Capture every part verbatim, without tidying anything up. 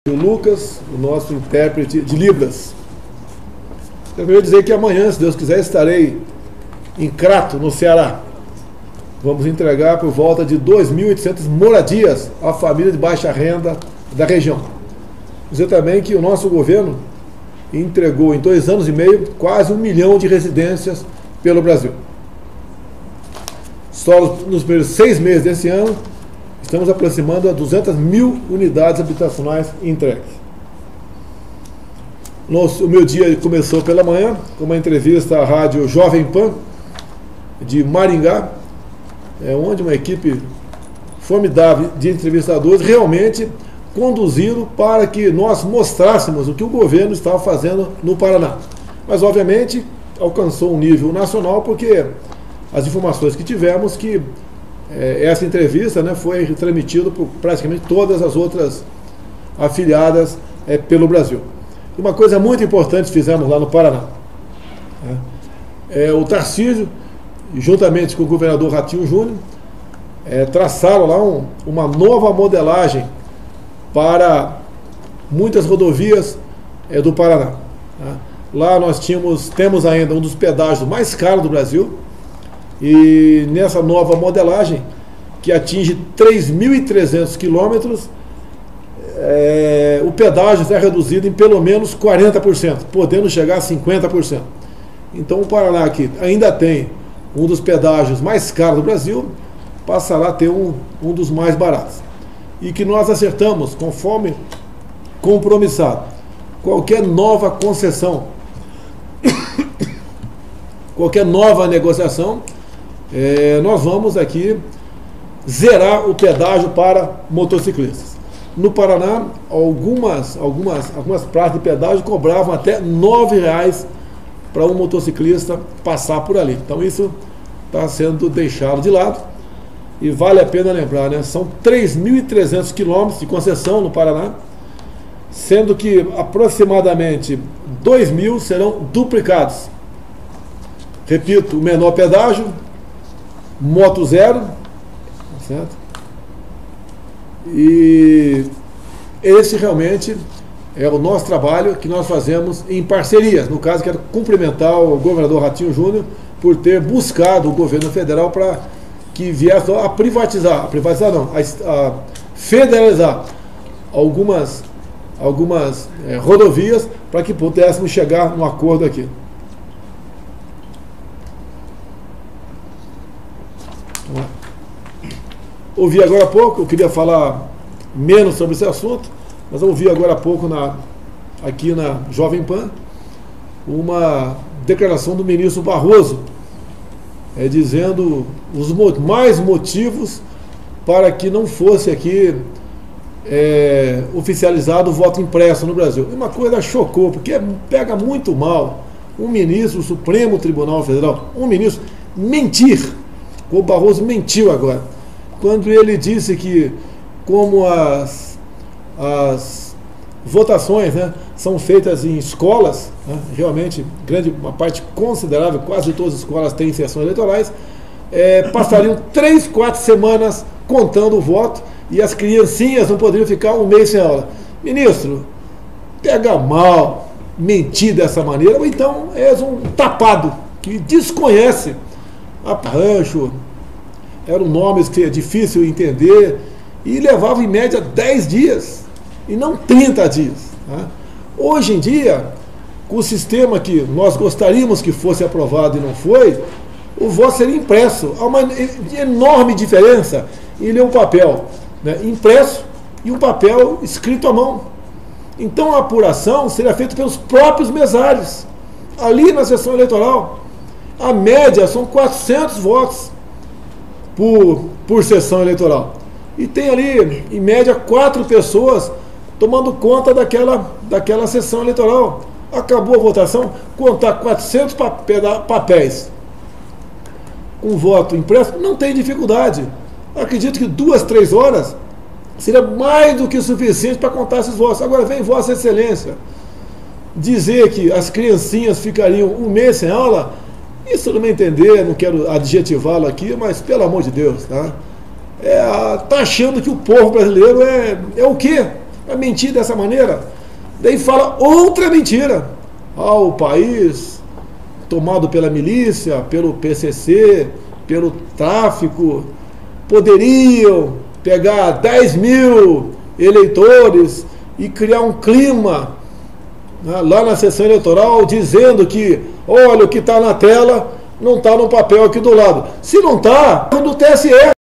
O Lucas, o nosso intérprete de Libras. Eu queria dizer que amanhã, se Deus quiser, estarei em Crato, no Ceará. Vamos entregar por volta de dois mil e oitocentas moradias à família de baixa renda da região. Dizer também que o nosso governo entregou em dois anos e meio quase um milhão de residências pelo Brasil. Só nos primeiros seis meses desse ano, estamos aproximando a duzentas mil unidades habitacionais entregues. Nosso, o meu dia começou pela manhã com uma entrevista à rádio Jovem Pan de Maringá, é, onde uma equipe formidável de entrevistadores realmente conduziram para que nós mostrássemos o que o governo estava fazendo no Paraná. Mas, obviamente, alcançou um nível nacional porque as informações que tivemos que é, essa entrevista, né, foi transmitida por praticamente todas as outras afiliadas é, pelo Brasil. E uma coisa muito importante fizemos lá no Paraná. Né, é, o Tarcísio, juntamente com o governador Ratinho Júnior, é, traçaram lá um, uma nova modelagem para muitas rodovias é, do Paraná. Né. Lá nós tínhamos, temos ainda um dos pedágios mais caros do Brasil, e nessa nova modelagem, que atinge três mil e trezentos quilômetros, é, o pedágio será reduzido em pelo menos quarenta por cento, podendo chegar a cinquenta por cento. Então o Paraná, que ainda tem um dos pedágios mais caros do Brasil, passará a ter um, um dos mais baratos. E que nós acertamos, conforme compromissado, qualquer nova concessão, qualquer nova negociação, É, nós vamos aqui zerar o pedágio para motociclistas. No Paraná, algumas, algumas, algumas praças de pedágio cobravam até nove reais para um motociclista passar por ali. Então isso está sendo deixado de lado e vale a pena lembrar, né? São três mil e trezentos quilômetros de concessão no Paraná, sendo que aproximadamente dois mil serão duplicados. Repito, o menor pedágio, moto zero, certo? E esse realmente é o nosso trabalho que nós fazemos em parcerias. No caso, quero cumprimentar o governador Ratinho Júnior por ter buscado o governo federal para que viesse a privatizar, a privatizar não, a, a federalizar algumas, algumas é, rodovias para que pudéssemos chegar num acordo aqui. Ouvi agora há pouco, eu queria falar menos sobre esse assunto, mas eu ouvi agora há pouco na, aqui na Jovem Pan uma declaração do ministro Barroso é, dizendo os mo mais motivos para que não fosse aqui é, oficializado o voto impresso no Brasil. E uma coisa chocou, porque pega muito mal um ministro do Supremo Tribunal Federal, um ministro, mentir. O Barroso mentiu agora, quando ele disse que, como as, as votações, né, são feitas em escolas, né, realmente, grande, uma parte considerável, quase todas as escolas têm sessões eleitorais, é, passariam três, quatro semanas contando o voto e as criancinhas não poderiam ficar um mês sem aula. Ministro, pega mal mentir dessa maneira, ou então és um tapado que desconhece a rancho, eram nomes que é difícil entender, e levava em média dez dias, e não trinta dias. Né? Hoje em dia, com o sistema que nós gostaríamos que fosse aprovado e não foi, o voto seria impresso. Há uma enorme diferença em ler um papel, né, impresso e um papel escrito à mão. Então a apuração seria feita pelos próprios mesários, ali na sessão eleitoral. A média são quatrocentos votos por, por sessão eleitoral. E tem ali, em média, quatro pessoas tomando conta daquela, daquela sessão eleitoral. Acabou a votação, contar quatrocentos papéis com voto impresso, não tem dificuldade. Acredito que duas, três horas seria mais do que suficiente para contar esses votos. Agora vem Vossa Excelência dizer que as criancinhas ficariam um mês sem aula. Isso eu não me entender, não quero adjetivá-lo aqui, mas pelo amor de Deus, tá? É, tá achando que o povo brasileiro é, é o quê? Vai mentir dessa maneira? Daí fala outra mentira. Ah, o país tomado pela milícia, pelo P C C, pelo tráfico, poderiam pegar dez mil eleitores e criar um clima, né, lá na sessão eleitoral, dizendo que, olha, o que está na tela não está no papel aqui do lado. Se não está, é do T S E.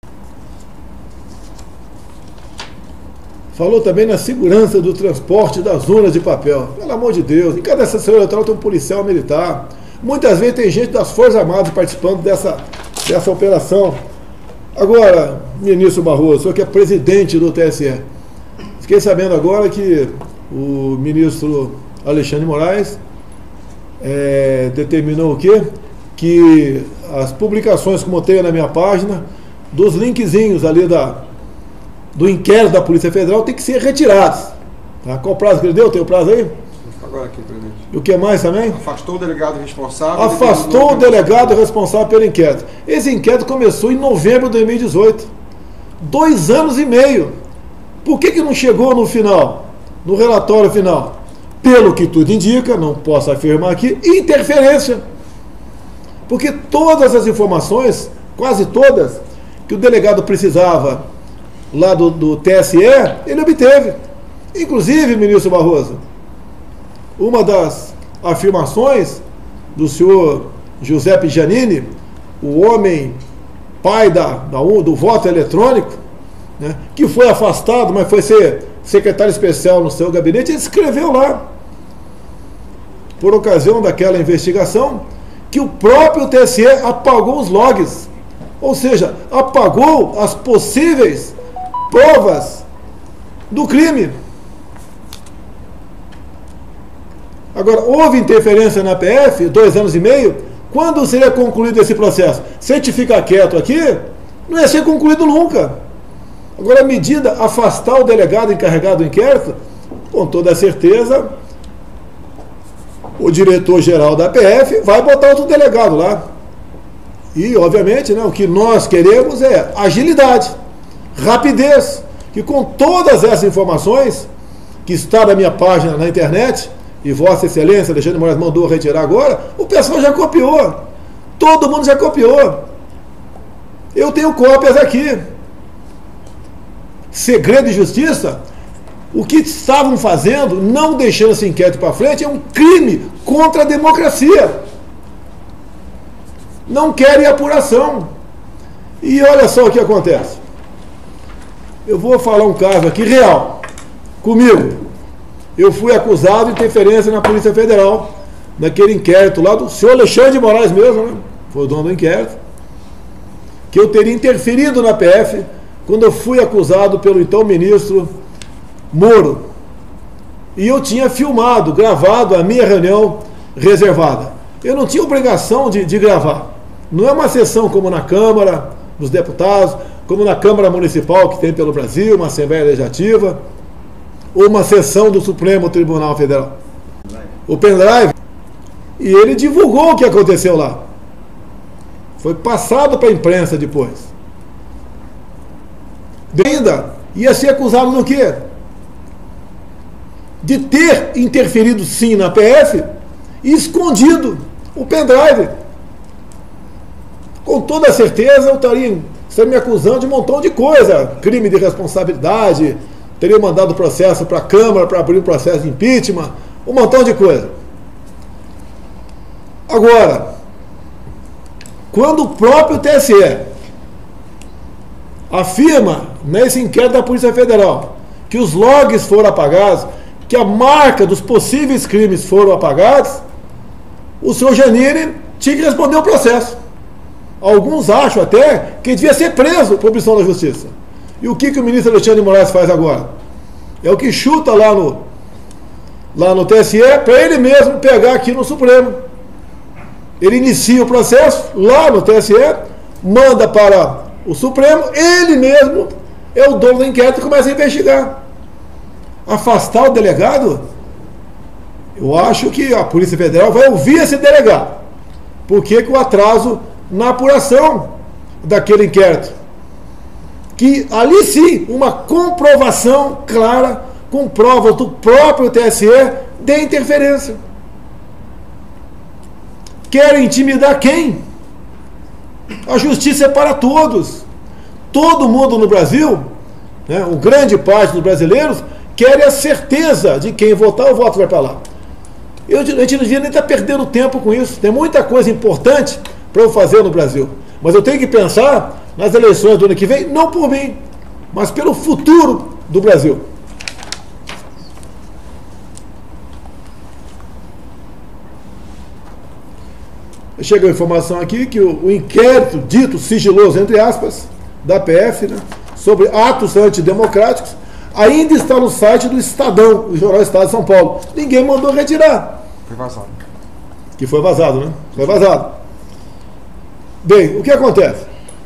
Falou também na segurança do transporte das urnas de papel. Pelo amor de Deus, em cada sessão eleitoral tem um policial militar. Muitas vezes tem gente das Forças Armadas participando dessa, dessa operação. Agora, ministro Barroso, o senhor que é presidente do T S E, fiquei sabendo agora que o ministro Alexandre de Moraes é, determinou o quê? Que as publicações, como eu tenho na minha página, dos linkzinhos ali da, do inquérito da Polícia Federal, tem que ser retirados. Tá? Qual o prazo que ele deu? Tem o prazo aí? Agora aqui, presidente. E o que mais também? Afastou o delegado responsável. Afastou o delegado responsável pelo inquérito. Esse inquérito começou em novembro de dois mil e dezoito. Dois anos e meio. Por que que não chegou no final? No relatório final? Pelo que tudo indica, não posso afirmar aqui, interferência. Porque todas as informações, quase todas, que o delegado precisava lá do, do T S E, ele obteve. Inclusive, ministro Barroso, uma das afirmações do senhor Giuseppe Giannini, o homem pai da, da, do voto eletrônico, né, que foi afastado, mas foi ser secretário especial no seu gabinete, ele escreveu lá, por ocasião daquela investigação, que o próprio T S E apagou os logs, ou seja, apagou as possíveis provas do crime. Agora, houve interferência na P F, dois anos e meio. Quando seria concluído esse processo? Se a gente ficar quieto aqui, não ia ser concluído nunca. Agora, a medida afastar o delegado encarregado do inquérito, com toda certeza, o diretor-geral da P F vai botar outro delegado lá. E, obviamente, né, o que nós queremos é agilidade, rapidez, que com todas essas informações, que está na minha página na internet, e Vossa Excelência, Alexandre de Moraes mandou retirar agora, o pessoal já copiou. Todo mundo já copiou. Eu tenho cópias aqui. Segredo de justiça, o que estavam fazendo, não deixando esse inquérito para frente, é um crime contra a democracia. Não querem apuração. E olha só o que acontece. Eu vou falar um caso aqui real, comigo. Eu fui acusado de interferência na Polícia Federal, naquele inquérito lá do senhor Alexandre de Moraes mesmo, né? Foi o dono do inquérito, que eu teria interferido na P F quando eu fui acusado pelo então ministro Moro. E eu tinha filmado, gravado a minha reunião reservada. Eu não tinha obrigação de, de gravar. Não é uma sessão como na Câmara dos Deputados, como na Câmara Municipal que tem pelo Brasil, uma Assembleia Legislativa, ou uma sessão do Supremo Tribunal Federal. O pendrive, e ele divulgou o que aconteceu lá. Foi passado para a imprensa depois. E ainda, ia ser acusado do quê? De ter interferido sim na P F e escondido o pendrive. Com toda certeza eu estaria, estaria me acusando de um montão de coisa. Crime de responsabilidade, teria mandado o processo para a Câmara para abrir um processo de impeachment, um montão de coisa. Agora, quando o próprio T S E afirma nesse inquérito da Polícia Federal que os logs foram apagados, que a marca dos possíveis crimes foram apagados, o senhor Giannini tinha que responder o processo. Alguns acham até que ele devia ser preso por obstrução da justiça. E o que, que o ministro Alexandre de Moraes faz agora? É o que chuta lá no, lá no T S E para ele mesmo pegar aqui no Supremo. Ele inicia o processo lá no T S E, manda para o Supremo, ele mesmo é o dono do inquérito e começa a investigar. Afastar o delegado? Eu acho que a Polícia Federal vai ouvir esse delegado. Por que que o atraso na apuração daquele inquérito? Que ali sim, uma comprovação clara com provas do próprio T S E de interferência. Querem intimidar quem? A justiça é para todos. Todo mundo no Brasil, né, uma grande parte dos brasileiros, querem a certeza de quem votar, o voto vai para lá. Eu, a gente não devia nem estar perdendo tempo com isso. Tem muita coisa importante para eu fazer no Brasil. Mas eu tenho que pensar nas eleições do ano que vem, não por mim, mas pelo futuro do Brasil. Chega a informação aqui que o, o inquérito dito sigiloso, entre aspas, da P F, né, sobre atos antidemocráticos, ainda está no site do Estadão, o Jornal Estado de São Paulo. Ninguém mandou retirar. Foi vazado. Que foi vazado, né? Foi vazado. Bem, o que acontece?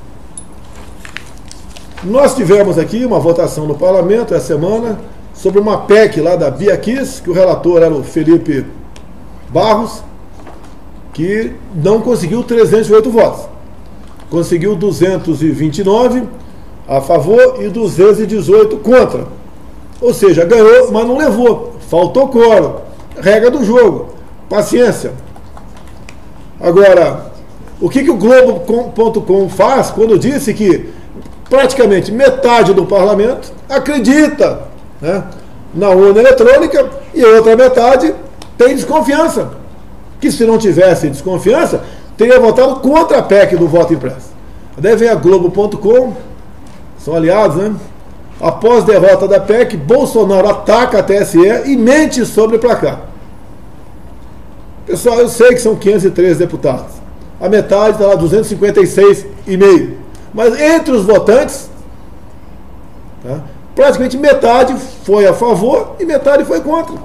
Nós tivemos aqui uma votação no parlamento essa semana sobre uma P E C lá da Bia Kiss, que o relator era o Felipe Barros, que não conseguiu trezentos e oito votos. Conseguiu duzentos e vinte e nove a favor e duzentos e dezoito contra. Ou seja, ganhou, mas não levou. Faltou quórum. Regra do jogo. Paciência. Agora, o que, que o Globo ponto com faz quando disse que praticamente metade do parlamento acredita, né, na urna eletrônica e a outra metade tem desconfiança? Que se não tivesse desconfiança, teria votado contra a P E C do voto impresso. Daí vem a Globo ponto com, são aliados, né? Após derrota da P E C, Bolsonaro ataca a T S E e mente sobre o placar. Pessoal, eu sei que são quinhentos e treze deputados. A metade está lá, duzentos e cinquenta e seis e meio. Mas entre os votantes, tá, praticamente metade foi a favor e metade foi contra.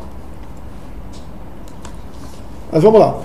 Mas vamos lá.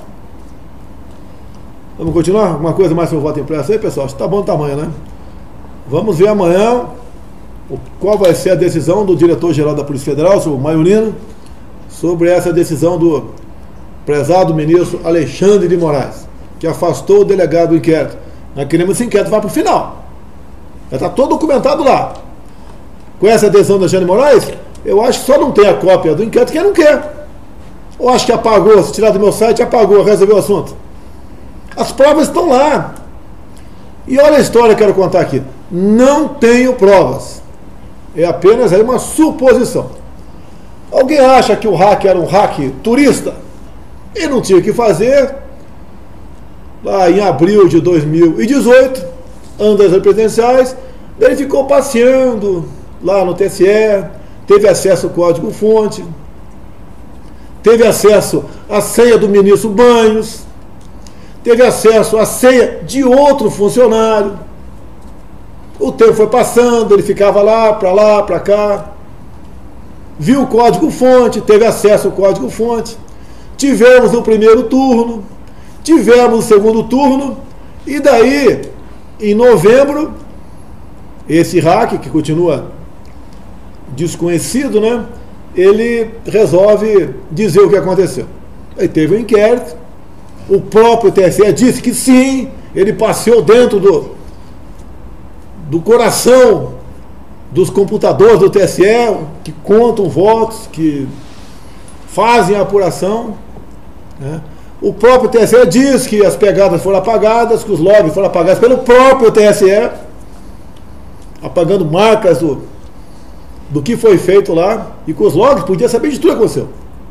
Vamos continuar? Alguma coisa mais sobre o voto impresso aí, pessoal? Está bom o tamanho, né? Vamos ver amanhã qual vai ser a decisão do diretor-geral da Polícia Federal, o Maiorino, sobre essa decisão do prezado ministro Alexandre de Moraes, que afastou o delegado do inquérito. Nós queremos que esse inquérito vá para o final. Já está todo documentado lá. Com essa decisão do Alexandre de Moraes, eu acho que só não tem a cópia do inquérito quem não quer. Ou acho que apagou, se tirar do meu site, apagou, resolveu o assunto. As provas estão lá. E olha a história que eu quero contar aqui. Não tenho provas. É apenas aí uma suposição. Alguém acha que o hack era um hack turista? Ele não tinha o que fazer. Lá em abril de dois mil e dezoito, ano das presidenciais, ele ficou passeando lá no T S E, teve acesso ao código-fonte, teve acesso à senha do ministro Banhos, teve acesso à senha de outro funcionário. O tempo foi passando, ele ficava lá, para lá, para cá, viu o código-fonte, teve acesso ao código-fonte. Tivemos no primeiro turno, tivemos no segundo turno, e daí, em novembro, esse hack, que continua desconhecido, né, ele resolve dizer o que aconteceu. Aí teve um inquérito, o próprio T S E disse que sim, ele passeou dentro do, do coração dos computadores do T S E, que contam votos, que fazem a apuração, né? O próprio T S E diz que as pegadas foram apagadas, que os logs foram apagados pelo próprio T S E, apagando marcas do, do que foi feito lá, e com os logs podia saber de tudo que aconteceu.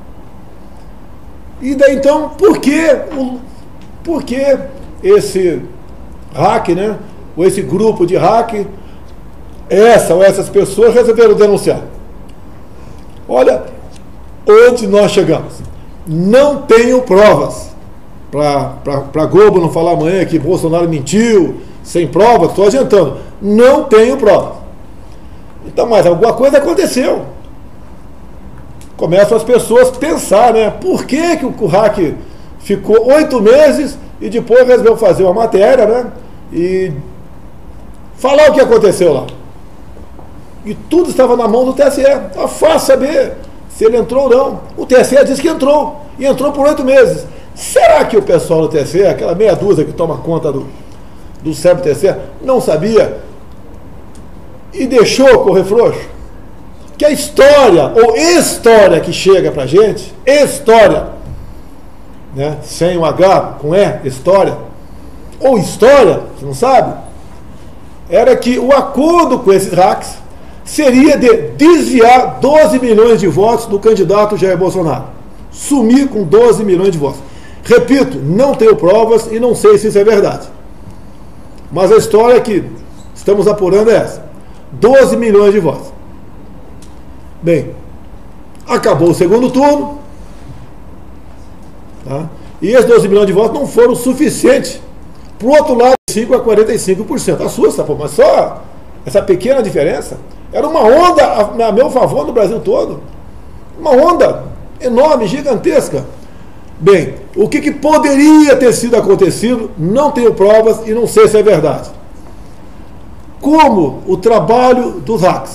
E daí então, por que, por que esse hack, né, ou esse grupo de hack, essa ou essas pessoas resolveram denunciar? Olha onde nós chegamos. Não tenho provas. Para a Globo não falar amanhã que Bolsonaro mentiu, sem provas, estou adiantando. Não tenho provas. Então, mas alguma coisa aconteceu. Começam as pessoas a pensar, né? Por que, que o hack ficou oito meses e depois resolveu fazer uma matéria, né? E falar o que aconteceu lá. E tudo estava na mão do T S E. É fácil saber se ele entrou ou não. O T S E disse que entrou. E entrou por oito meses. Será que o pessoal do T S E, aquela meia dúzia que toma conta do, do C E P T S E, não sabia e deixou correr frouxo? que a história, ou história que chega pra gente, história, né, sem o H, com E, história, ou história, você não sabe, era que o acordo com esses hacks seria de desviar doze milhões de votos do candidato Jair Bolsonaro. Sumir com doze milhões de votos. Repito, não tenho provas e não sei se isso é verdade. Mas a história que estamos apurando é essa. doze milhões de votos. Bem, acabou o segundo turno, tá? E esses doze milhões de votos não foram suficientes para o outro lado, cinco a quarenta e cinco por cento. Assusta, pô, mas só essa pequena diferença era uma onda a, a meu favor no Brasil todo. Uma onda enorme, gigantesca. Bem, o que, que poderia ter sido acontecido, não tenho provas e não sei se é verdade. Como o trabalho dos hacks,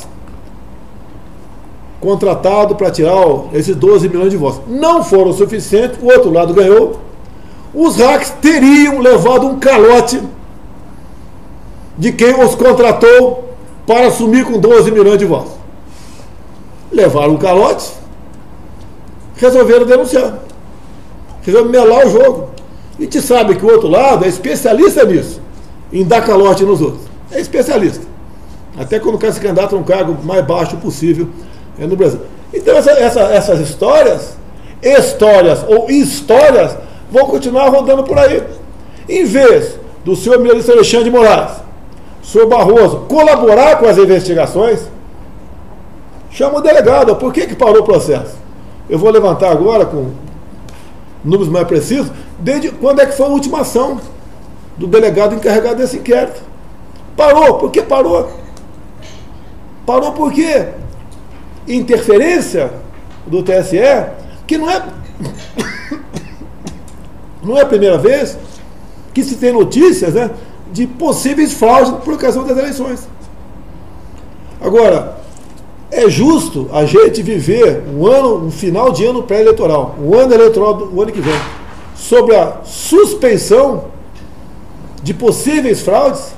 contratado para tirar esses doze milhões de votos, não foram suficientes, o outro lado ganhou, os hacks teriam levado um calote de quem os contratou para assumir com doze milhões de votos. Levaram um calote, resolveram denunciar, resolveram melar o jogo. E te sabe que o outro lado é especialista nisso, em dar calote nos outros. É especialista. Até quando quer se candidato a um cargo mais baixo possível é, no Brasil. Então essa, essa, essas histórias, histórias ou histórias, vão continuar rodando por aí. Em vez do senhor ministro Alexandre de Moraes, senhor Barroso, colaborar com as investigações, chama o delegado. Por que que parou o processo? Eu vou levantar agora com números mais precisos, desde quando é que foi a última ação do delegado encarregado desse inquérito. Parou. Por que parou? Parou por quê? Interferência do T S E, que não é não é a primeira vez que se tem notícias, né, de possíveis fraudes por ocasião das eleições. Agora, é justo a gente viver um ano, um final de ano pré-eleitoral, um ano eleitoral do ano que vem, sobre a suspeição de possíveis fraudes?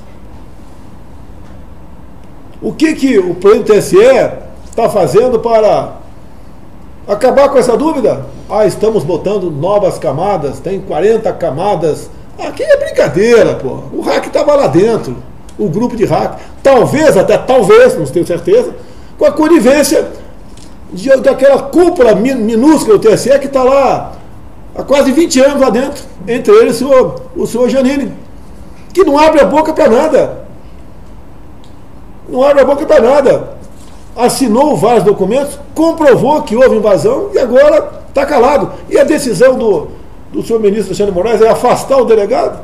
O que que o presidente do T S E está fazendo para acabar com essa dúvida? Ah, estamos botando novas camadas, tem quarenta camadas. Aqui é brincadeira, pô. O hack estava lá dentro, o grupo de hack. Talvez, até talvez, não tenho certeza, com a conivência de, daquela cúpula minúscula do T S E que está lá há quase vinte anos lá dentro, entre eles o senhor, o senhor Janine, que não abre a boca para nada. Não abre a boca para nada. Assinou vários documentos, comprovou que houve invasão e agora está calado. E a decisão do, do senhor ministro Alexandre de Moraes é afastar o delegado?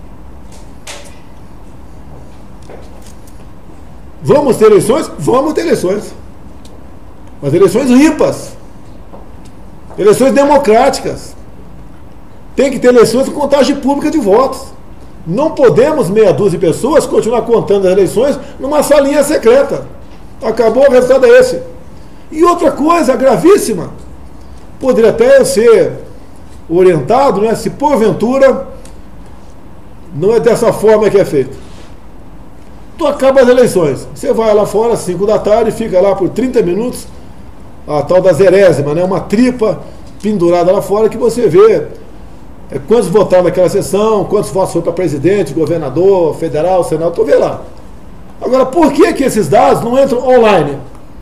Vamos ter eleições? Vamos ter eleições. Mas eleições limpas. Eleições democráticas. Tem que ter eleições com contagem pública de votos. Não podemos, meia dúzia de pessoas, continuar contando as eleições numa salinha secreta. Acabou, o resultado é esse. E outra coisa gravíssima, poderia até ser orientado, né, se porventura não é dessa forma que é feito. Tu acaba as eleições, você vai lá fora às cinco da tarde, fica lá por trinta minutos, a tal da zerésima, né, uma tripa pendurada lá fora que você vê é, quantos votaram naquela sessão, quantos votos foram para presidente, governador, federal, senador, tu vê lá. Agora, por que que esses dados não entram online?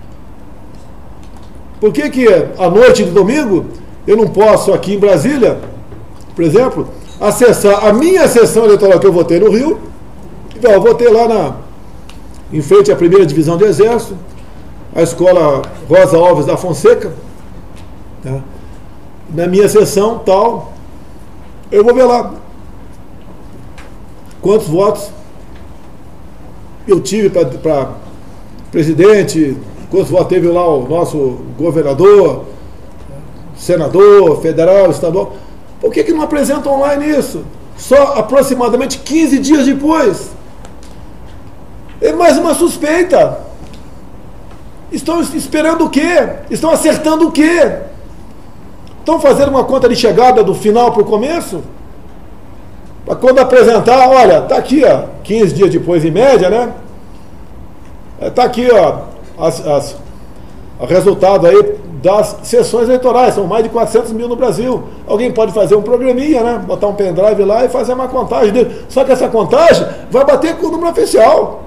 Por que que à noite de domingo eu não posso aqui em Brasília, por exemplo, acessar a minha sessão eleitoral que eu votei no Rio? Então, eu votei lá na, em frente à primeira divisão do Exército, a escola Rosa Alves da Fonseca, tá? Na minha sessão tal, eu vou ver lá quantos votos eu tive para presidente, quantos votos teve lá o nosso governador, senador, federal, estadual. Por que que não apresentam online isso? Só aproximadamente quinze dias depois. É mais uma suspeita. Estão esperando o quê? Estão acertando o quê? Estão fazendo uma conta de chegada do final para o começo? Para quando apresentar, olha, está aqui, ó, quinze dias depois em média, né? Está aqui, ó, as, as, resultado aí das sessões eleitorais, são mais de quatrocentos mil no Brasil. Alguém pode fazer um programinha, né? Botar um pendrive lá e fazer uma contagem dele. Só que essa contagem vai bater com o número oficial.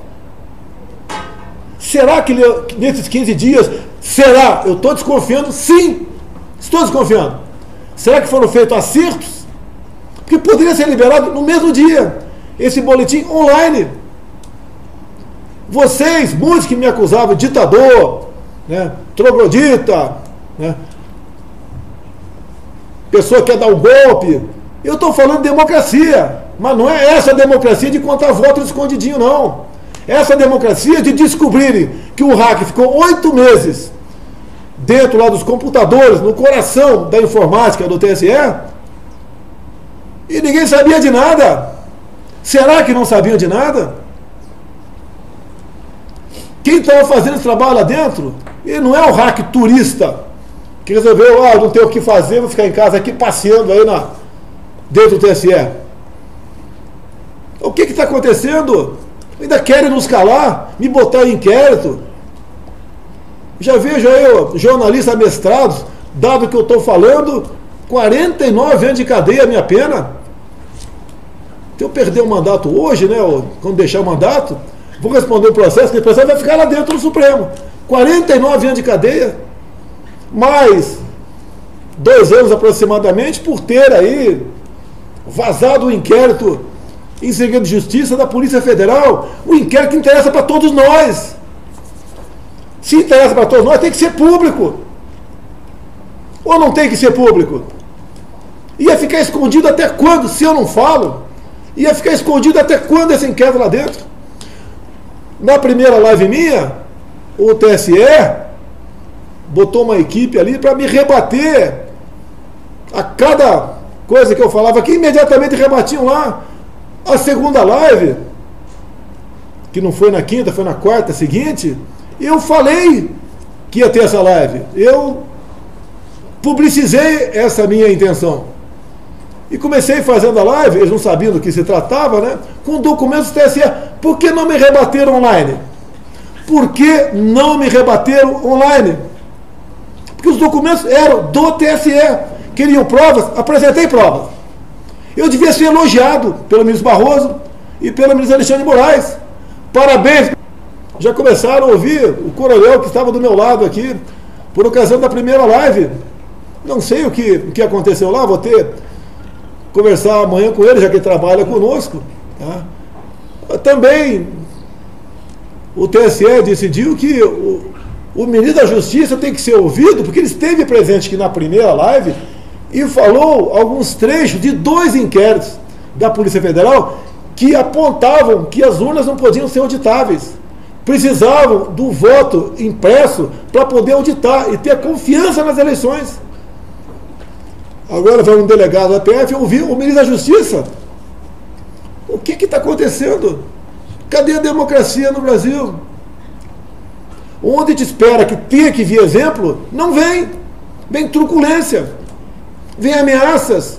Será que nesses quinze dias, será? Eu estou desconfiando, sim, estou desconfiando. Será que foram feitos acertos? Porque poderia ser liberado no mesmo dia, esse boletim online. Vocês, muitos que me acusavam de ditador, né, troglodita, né, pessoa que quer dar um golpe, eu estou falando de democracia, mas não é essa democracia de contar votos escondidinho, não. Essa democracia de descobrirem que o hack ficou oito meses dentro lá dos computadores, no coração da informática do T S E, e ninguém sabia de nada. Será que não sabiam de nada? Quem estava fazendo esse trabalho lá dentro, ele não é o hack turista, que resolveu, ah, não tenho o que fazer, vou ficar em casa aqui passeando aí na, dentro do T S E. O que está acontecendo? Ainda querem nos calar, me botar em inquérito. Já vejo aí, ó, jornalistas mestrados, dado que eu estou falando, quarenta e nove anos de cadeia a minha pena. Se eu perder o mandato hoje, né, ou quando deixar o mandato, vou responder o processo, que o processo vai ficar lá dentro do Supremo. quarenta e nove anos de cadeia, mais dois anos aproximadamente por ter aí vazado o inquérito em segredo de justiça da Polícia Federal, um inquérito que interessa para todos nós. Se interessa para todos nós, tem que ser público. Ou não tem que ser público? Ia ficar escondido até quando, se eu não falo? Ia ficar escondido até quando esse inquérito lá dentro? Na primeira live minha, o T S E botou uma equipe ali para me rebater a cada coisa que eu falava aqui, imediatamente rebatiam lá. A segunda live, que não foi na quinta, foi na quarta seguinte, eu falei que ia ter essa live. Eu publicizei essa minha intenção. E comecei fazendo a live, eles não sabiam do que se tratava, né? Com documentos do T S E. Por que não me rebateram online? Por que não me rebateram online? Porque os documentos eram do T S E. Queriam provas? Apresentei provas. Eu devia ser elogiado pelo ministro Barroso e pelo ministro Alexandre de Moraes. Parabéns! Já começaram a ouvir o coronel que estava do meu lado aqui, por ocasião da primeira live. Não sei o que, o que aconteceu lá, vou ter conversar amanhã com ele, já que ele trabalha conosco. Tá? Também o T S E decidiu que o, o ministro da Justiça tem que ser ouvido, porque ele esteve presente aqui na primeira live e falou alguns trechos de dois inquéritos da Polícia Federal que apontavam que as urnas não podiam ser auditáveis. Precisavam do voto impresso para poder auditar e ter confiança nas eleições. Agora vai um delegado da P F ouvir o ministro da Justiça. O que está acontecendo? Cadê a democracia no Brasil? Onde te espera que tenha que vir exemplo, não vem. Vem truculência. Vem ameaças.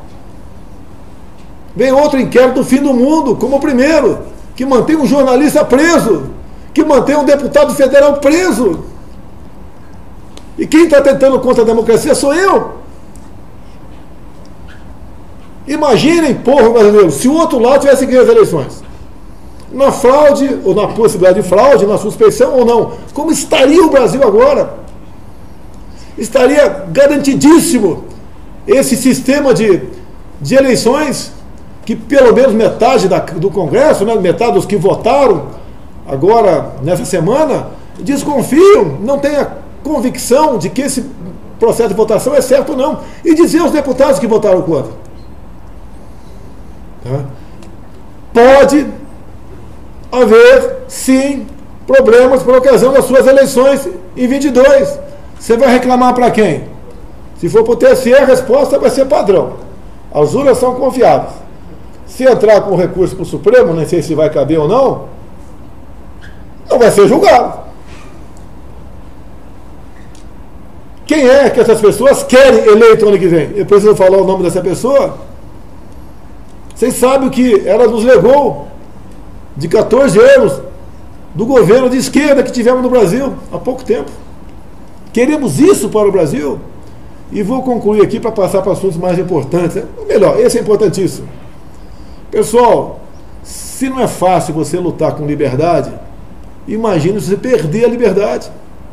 Vem outro inquérito do fim do mundo, como o primeiro, que mantém um jornalista preso, que mantém um deputado federal preso. E quem está tentando contra a democracia sou eu. Imaginem, povo brasileiro, se o outro lado tivesse ganho as eleições. Na fraude, ou na possibilidade de fraude, na suspeição ou não. Como estaria o Brasil agora? Estaria garantidíssimo esse sistema de, de eleições, que pelo menos metade da, do Congresso, né, metade dos que votaram agora, nessa semana, desconfiam, não têm a convicção de que esse processo de votação é certo ou não. E dizer aos deputados que votaram contra. Tá? Pode haver, sim, problemas por ocasião das suas eleições em vinte e dois. Você vai reclamar para quem? Se for para o T S E, a resposta vai ser padrão. As urnas são confiáveis. Se entrar com recurso para o Supremo, nem sei se vai caber ou não, não vai ser julgado. Quem é que essas pessoas querem eleito ano que vem? Eu preciso falar o nome dessa pessoa? Vocês sabem o que ela nos legou de quatorze anos do governo de esquerda que tivemos no Brasil há pouco tempo. Queremos isso para o Brasil? E vou concluir aqui para passar para assuntos mais importantes. Né? Ou melhor, esse é importantíssimo. Pessoal, se não é fácil você lutar com liberdade, imagine se você perder a liberdade.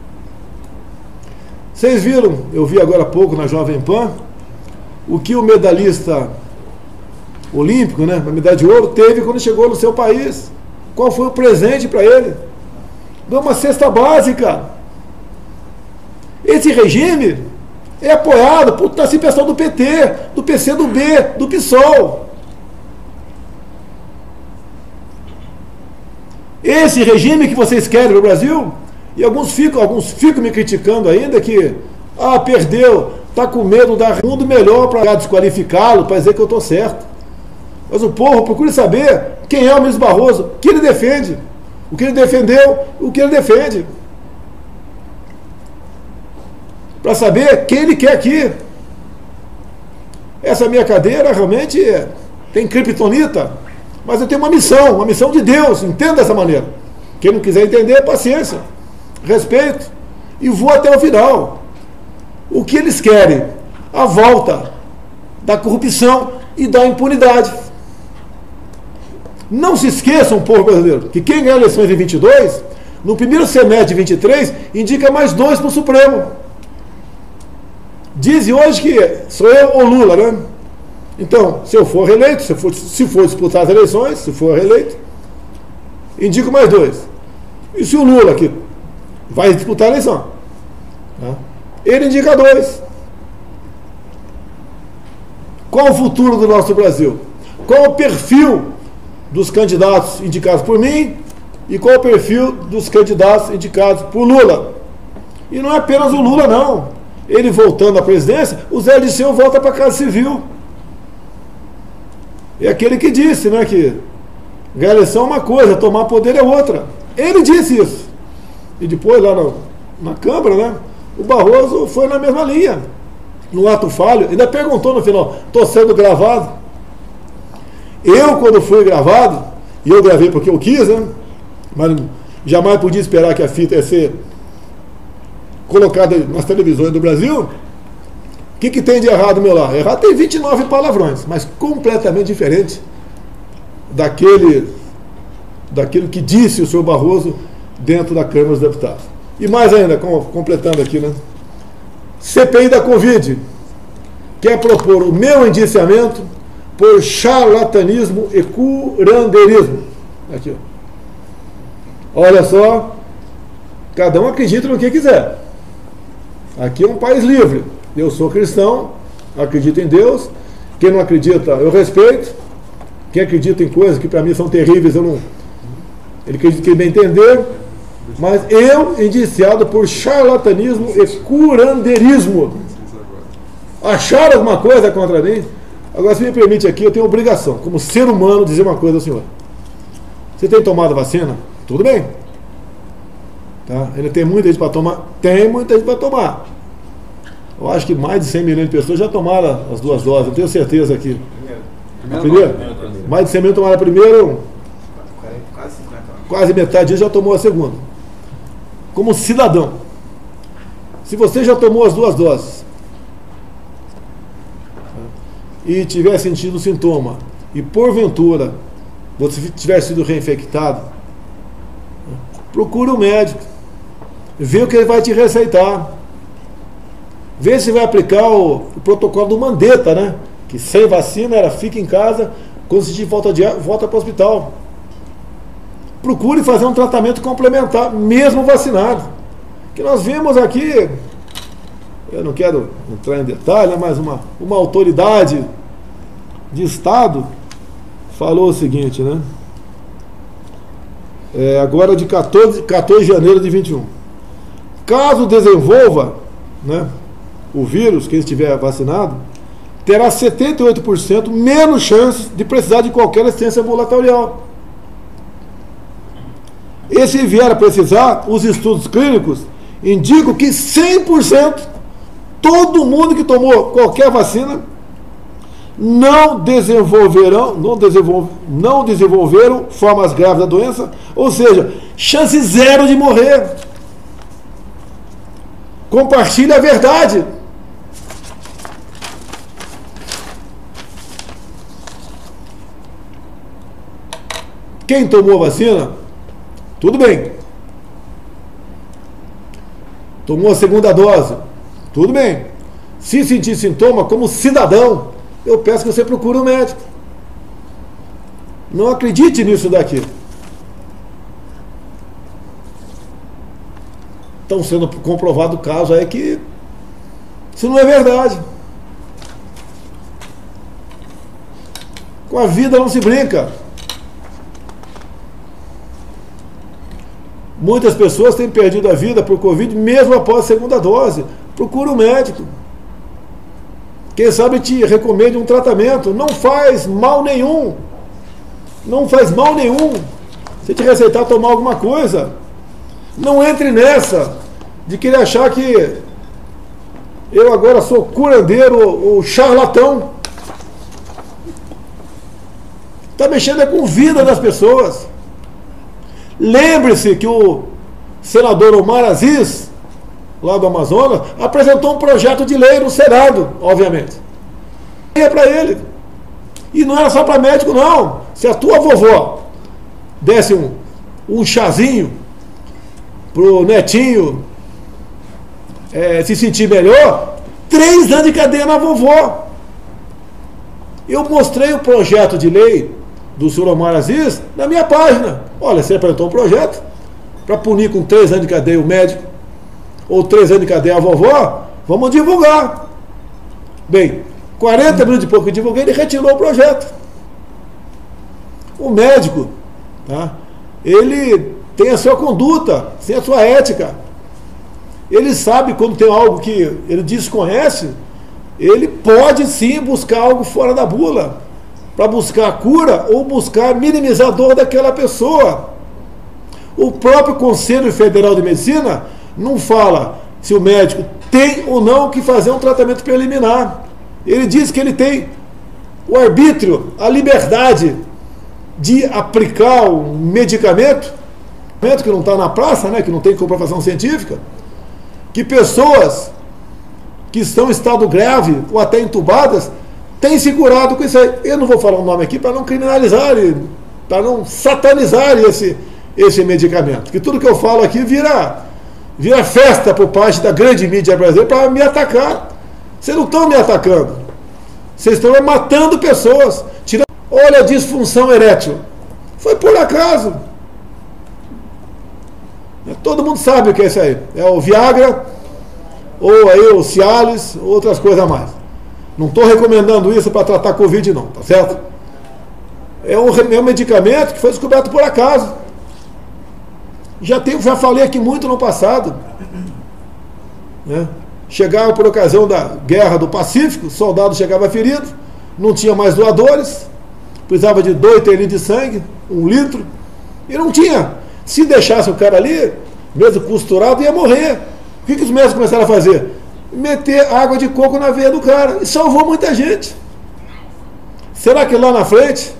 Vocês viram, eu vi agora há pouco na Jovem Pan, o que o medalhista olímpico, né, a medalha de ouro, teve quando chegou no seu país. Qual foi o presente para ele? Deu uma cesta básica. Esse regime é apoiado por assim, pessoal do P T, do P C do B, do PSOL. Esse regime que vocês querem no Brasil, e alguns ficam, alguns ficam me criticando ainda que, ah, perdeu, está com medo de dar mundo melhor para desqualificá-lo, para dizer que eu estou certo. Mas o povo procura saber quem é o ministro Barroso, o que ele defende, o que ele defendeu, o que ele defende. Para saber quem ele quer aqui. Essa minha cadeira realmente tem criptonita, mas eu tenho uma missão, uma missão de Deus, entenda dessa maneira. Quem não quiser entender, paciência, respeito, e vou até o final. O que eles querem? A volta da corrupção e da impunidade. Não se esqueçam, povo brasileiro, que quem ganha eleições em vinte e dois, no primeiro semestre de vinte e três, indica mais dois para o Supremo. Dizem hoje que sou eu ou Lula, né? Então, se eu for reeleito, se for, se for disputar as eleições, se for reeleito, indico mais dois. E se o Lula, que vai disputar a eleição, né, ele indica dois. Qual o futuro do nosso Brasil? Qual o perfil dos candidatos indicados por mim e qual o perfil dos candidatos indicados por Lula? E não é apenas o Lula, não. Ele voltando à presidência, o Zé Dirceu volta para a Casa Civil. É aquele que disse, né, que a eleição é uma coisa, tomar poder é outra. Ele disse isso. E depois, lá no, na Câmara, né, o Barroso foi na mesma linha. No ato falho, ainda perguntou no final, estou sendo gravado? Eu, quando fui gravado, e eu gravei porque eu quis, né, mas jamais podia esperar que a fita ia ser colocada nas televisões do Brasil. O que, que tem de errado do meu lado? Errado tem vinte e nove palavrões, mas completamente diferente daquele, daquilo que disse o senhor Barroso dentro da Câmara dos Deputados. E mais ainda, com, completando aqui, né? C P I da Covid quer propor o meu indiciamento por charlatanismo e curandeirismo. Aqui, ó. Olha só, cada um acredita no que quiser. Aqui é um país livre. Eu sou cristão, acredito em Deus. Quem não acredita, eu respeito. Quem acredita em coisas que para mim são terríveis, eu não. Ele acredita que ele bem entender. Mas eu, indiciado por charlatanismo e curandeirismo. Acharam alguma coisa contra mim? Agora, se me permite aqui, eu tenho obrigação, como ser humano, dizer uma coisa ao senhor. Você tem tomado vacina? Tudo bem. Tá? Ele tem muita gente para tomar? Tem muita gente para tomar. Eu acho que mais de cem milhões de pessoas já tomaram as duas doses, eu tenho certeza aqui. A primeira? Mais de cem milhões tomaram a primeira, quase metade disso já tomou a segunda. Como cidadão, se você já tomou as duas doses e tiver sentido o sintoma, e porventura você tiver sido reinfectado, procure um médico, vê o que ele vai te receitar, vê se vai aplicar o, o protocolo do Mandetta, né? Que sem vacina era fica em casa, quando sentir falta de ar, volta para o hospital. Procure fazer um tratamento complementar, mesmo vacinado. Que nós vimos aqui, eu não quero entrar em detalhe, mas uma, uma autoridade de Estado falou o seguinte, né? É, agora de quatorze de janeiro de vinte e um. Caso desenvolva, né, o vírus, quem estiver vacinado, terá setenta e oito por cento menos chances de precisar de qualquer assistência ambulatorial. E se vier a precisar, os estudos clínicos indicam que cem por cento, todo mundo que tomou qualquer vacina, não desenvolverão, não, desenvolve, não desenvolveram formas graves da doença, ou seja, chance zero de morrer. Compartilhe a verdade. Quem tomou a vacina, tudo bem. Tomou a segunda dose, tudo bem. Se sentir sintoma, como cidadão, eu peço que você procure um médico. Não acredite nisso daqui. Estão sendo comprovado casos aí que isso não é verdade. Com a vida não se brinca. Muitas pessoas têm perdido a vida por Covid mesmo após a segunda dose. Procure um médico. Quem sabe te recomende um tratamento. Não faz mal nenhum. Não faz mal nenhum. Se te receitar tomar alguma coisa, não entre nessa de querer achar que eu agora sou curandeiro ou charlatão. Está mexendo é com a vida das pessoas. Lembre-se que o senador Omar Aziz, lá do Amazonas, apresentou um projeto de lei no Senado, obviamente. É para ele. E não era só para médico, não. Se a tua vovó desse um, um chazinho pro netinho é, se sentir melhor, três anos de cadeia na vovó. Eu mostrei o projeto de lei do senhor Omar Aziz na minha página. Olha, você apresentou um projeto para punir com três anos de cadeia o médico, ou três anos de cadeia a vovó, vamos divulgar. Bem, quarenta minutos depois que eu divulguei, ele retirou o projeto. O médico, tá, ele tem a sua conduta, tem a sua ética. Ele sabe quando tem algo que ele desconhece, ele pode sim buscar algo fora da bula, para buscar a cura ou buscar minimizar a dor daquela pessoa. O próprio Conselho Federal de Medicina não fala se o médico tem ou não que fazer um tratamento preliminar. Ele diz que ele tem o arbítrio, a liberdade de aplicar um medicamento, medicamento que não está na praça, né, que não tem comprovação científica, que pessoas que estão em estado grave ou até entubadas têm se curado com isso aí. Eu não vou falar o nome aqui para não criminalizar, para não satanizar esse, esse medicamento. Que tudo que eu falo aqui vira, vira festa por parte da grande mídia brasileira para me atacar. Vocês não estão me atacando. Vocês estão matando pessoas. Tirando... Olha a disfunção erétil. Foi por acaso. Todo mundo sabe o que é isso aí. É o Viagra, ou aí o Cialis, outras coisas a mais. Não estou recomendando isso para tratar Covid não, tá certo? É um, é um medicamento que foi descoberto por acaso. Já, tem, já falei aqui muito no passado. Né? Chegava por ocasião da Guerra do Pacífico, o soldado chegava ferido, não tinha mais doadores, precisava de dois, três litros de sangue, um litro, e não tinha. Se deixasse o cara ali, mesmo costurado, ia morrer. O que, que os médicos começaram a fazer? Meter água de coco na veia do cara. E salvou muita gente. Será que lá na frente,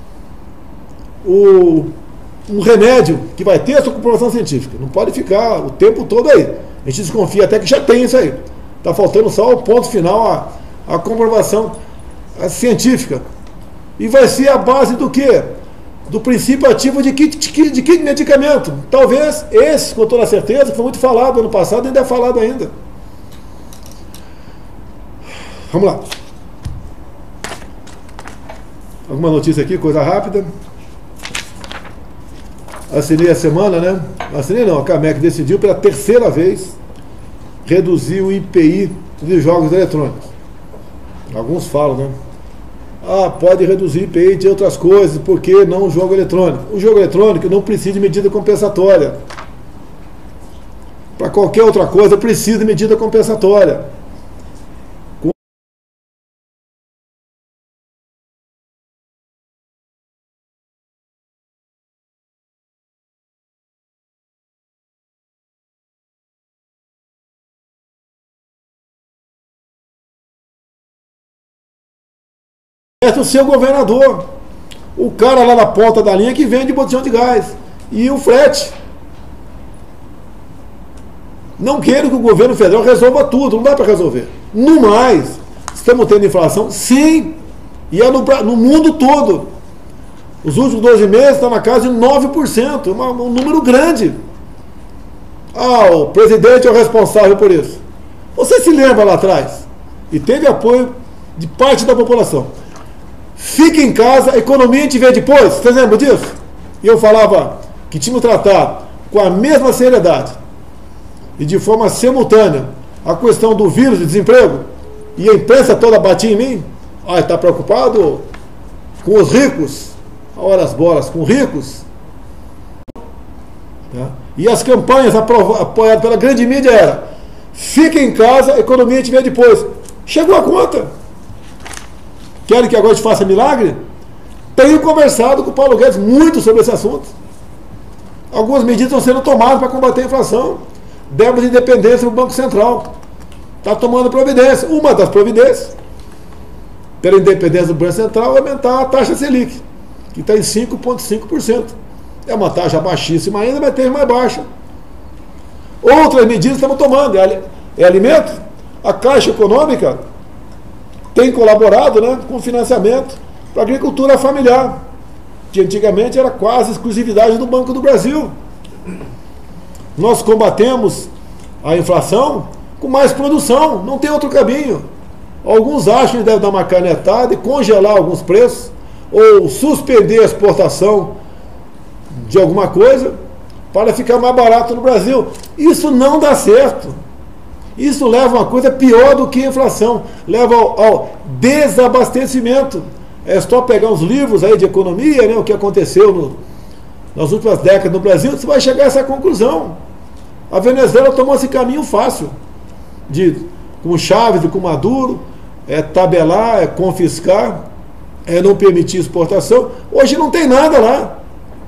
o, um remédio que vai ter a sua comprovação científica, não pode ficar o tempo todo aí. A gente desconfia até que já tem isso aí. Está faltando só o ponto final, a, a comprovação a científica. E vai ser a base do quê? Do princípio ativo de que, de que, de que medicamento? Talvez esse, com toda certeza, que foi muito falado ano passado, ainda é falado ainda. Vamos lá. Alguma notícia aqui, coisa rápida. Assinei a semana, né? Assinei não, a Camec decidiu pela terceira vez reduzir o I P I de jogos eletrônicos. Alguns falam, né? Ah, pode reduzir I P I de outras coisas, por que não o jogo eletrônico? O jogo eletrônico não precisa de medida compensatória. Para qualquer outra coisa, precisa de medida compensatória. O seu governador, o cara lá na ponta da linha que vende botijão de gás, e o frete. Não quero que o governo federal resolva tudo, não dá para resolver. No mais, estamos tendo inflação? Sim, e é no, no mundo todo. Os últimos doze meses está na casa de nove por cento, uma, um número grande. Ah, o presidente é o responsável por isso. Você se lembra lá atrás? E teve apoio de parte da população. Fique em casa, a economia a gente vê depois. Você lembra disso? E eu falava que tinha que tratar com a mesma seriedade e de forma simultânea a questão do vírus de desemprego. E a imprensa toda batia em mim. Ah, está preocupado com os ricos? Ora as bolas, com ricos. Tá? E as campanhas apoiadas pela grande mídia era: fique em casa, a economia a gente vê depois. Chegou a conta. Querem que agora a gente faça milagre? Tenho conversado com o Paulo Guedes muito sobre esse assunto. Algumas medidas estão sendo tomadas para combater a inflação. Demos de independência do Banco Central. Está tomando providência. Uma das providências, pela independência do Banco Central, é aumentar a taxa Selic, que está em cinco vírgula cinco por cento. É uma taxa baixíssima ainda, mas tem mais baixa. Outras medidas estamos tomando. É, é alimento. A Caixa Econômica tem colaborado, né, com financiamento para a agricultura familiar, que antigamente era quase exclusividade do Banco do Brasil. Nós combatemos a inflação com mais produção, não tem outro caminho. Alguns acham que devem dar uma canetada e congelar alguns preços, ou suspender a exportação de alguma coisa para ficar mais barato no Brasil. Isso não dá certo. Isso leva a uma coisa pior do que a inflação, leva ao, ao desabastecimento. É só pegar uns livros aí de economia, né, o que aconteceu no, nas últimas décadas no Brasil, você vai chegar a essa conclusão. A Venezuela tomou esse caminho fácil, de, com Chávez e com Maduro, é tabelar, é confiscar, é não permitir exportação. Hoje não tem nada lá.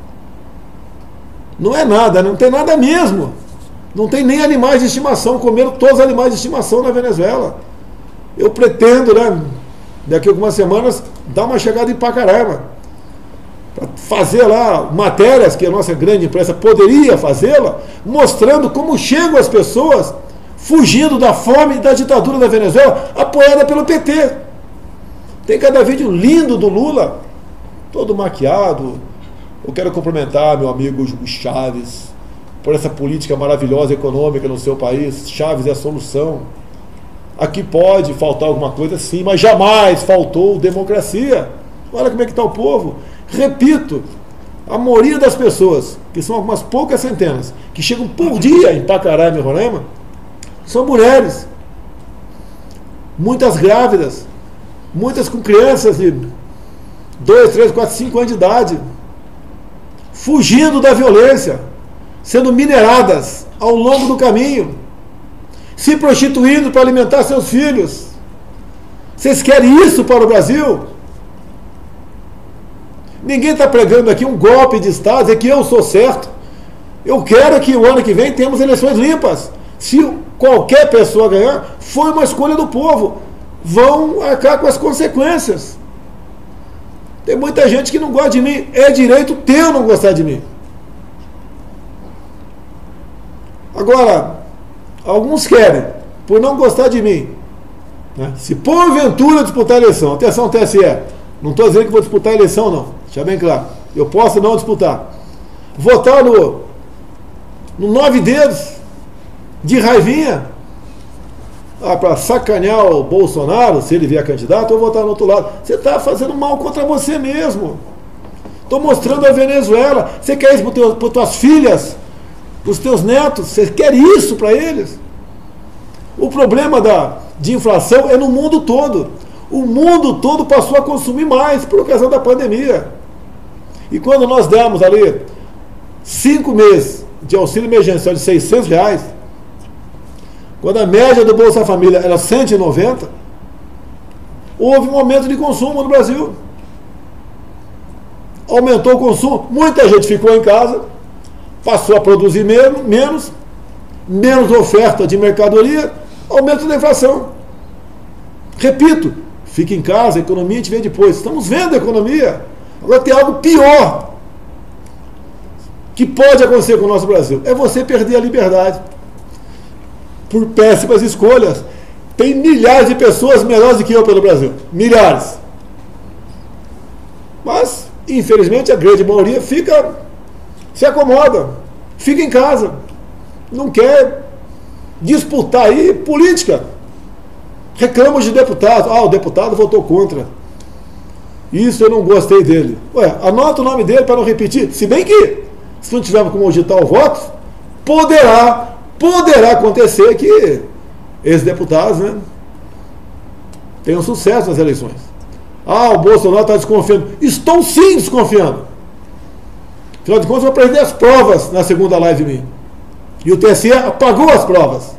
Não é nada, não tem nada mesmo. Não tem nem animais de estimação, comeram todos os animais de estimação na Venezuela. Eu pretendo, né, daqui a algumas semanas, dar uma chegada em Pacaraima, para fazer lá matérias que a nossa grande imprensa poderia fazê-la, mostrando como chegam as pessoas fugindo da fome e da ditadura da Venezuela, apoiada pelo P T. Tem cada vídeo lindo do Lula, todo maquiado. Eu quero cumprimentar meu amigo Hugo Chávez por essa política maravilhosa econômica no seu país. Chávez é a solução. Aqui pode faltar alguma coisa, sim, mas jamais faltou democracia. Olha como é que está o povo. Repito, a maioria das pessoas, que são algumas poucas centenas, que chegam por dia em Pacaraima e Roraima, são mulheres. Muitas grávidas, muitas com crianças de dois, três, quatro, cinco anos de idade, fugindo da violência, sendo mineradas ao longo do caminho, se prostituindo para alimentar seus filhos. Vocês querem isso para o Brasil? Ninguém está pregando aqui um golpe de Estado, dizer que eu sou certo. Eu quero que o ano que vem temos eleições limpas. Se qualquer pessoa ganhar, foi uma escolha do povo. Vão arcar com as consequências. Tem muita gente que não gosta de mim. É direito teu não gostar de mim. Agora, alguns querem, por não gostar de mim, né, se porventura disputar a eleição, atenção T S E, não estou dizendo que vou disputar a eleição não, deixa bem claro, eu posso não disputar, votar no, no nove dedos, de raivinha, ah, para sacanear o Bolsonaro, se ele vier candidato, ou votar no outro lado. Você está fazendo mal contra você mesmo. Estou mostrando a Venezuela. Você quer isso para as tuas filhas, para os teus netos? Você quer isso para eles? O problema da, de inflação é no mundo todo. O mundo todo passou a consumir mais por ocasião da pandemia. E quando nós demos ali cinco meses de auxílio emergencial de seiscentos reais, quando a média do Bolsa Família era cento e noventa, houve um aumento de consumo no Brasil. Aumentou o consumo, muita gente ficou em casa, passou a produzir menos, menos, menos oferta de mercadoria, aumento da inflação. Repito, fica em casa, a economia a gente vê depois. Estamos vendo a economia. Agora tem algo pior que pode acontecer com o nosso Brasil. É você perder a liberdade. por péssimas escolhas. Tem milhares de pessoas melhores do que eu pelo Brasil. Milhares. Mas, infelizmente, a grande maioria fica, se acomoda, fica em casa. Não quer disputar aí política. Reclama de deputado. Ah, o deputado votou contra. Isso eu não gostei dele. Ué, anota o nome dele para não repetir. Se bem que, se não tiver como auditar o voto, poderá, poderá acontecer que esses deputados, né, tenham sucesso nas eleições. Ah, o Bolsonaro está desconfiando. Estou sim desconfiando. Afinal de contas, eu vou perder as provas na segunda live minha. E o T S E apagou as provas.